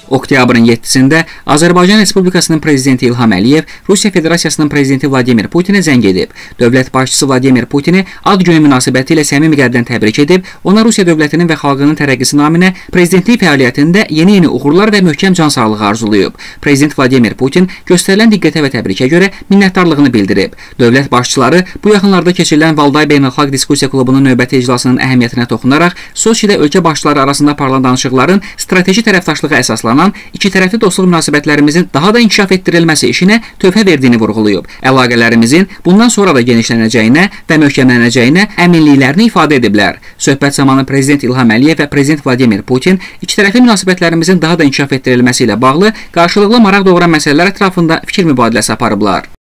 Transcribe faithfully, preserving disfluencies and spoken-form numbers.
Oktyabrın yeddisində Azərbaycan Respublikasının prezidenti İlham Əliyev Rusiya Federasiyasının prezidenti Vladimir Putinə zəng edib. Dövlət başçısı Vladimir Putini ad günü münasibətilə səmimi qəlbdən təbrik edib, ona Rusiya dövlətinin və xalqının tərəqqisi naminə prezidentlik fəaliyyətində yeni-yeni uğurlar və möhkəm can sağlığı arzulayıb. Prezident Vladimir Putin göstərilən diqqətə və təbrikə görə minnətdarlığını bildirib. Dövlət başçıları bu yaxınlarda keçirilən Valday Beynəlxalq Diskussiya Klubunun növbəti iclasının əhəmiyyətinə toxunaraq Soçidə ölkə başçıları arasında aparılan danışıqların strateji tərəfdaşlığa əsaslanan ikitərəfli dostluq münasibətlərimizin daha da inkişaf etdirilməsi işinə töhfə verdiyini vurğulayıb. Əlaqələrimizin bundan sonra da genişlənəcəyinə və möhkəmlənəcəyinə əminliklərini ifadə ediblər. Söhbət zamanı Prezident İlham Əliyev və Prezident Vladimir Putin ikitərəfli münasibətlərimizin daha da inkişaf etdirilməsi ilə bağlı qarşılıqlı maraq doğuran məsələlər ətrafında fikir mübadiləsi aparıblar.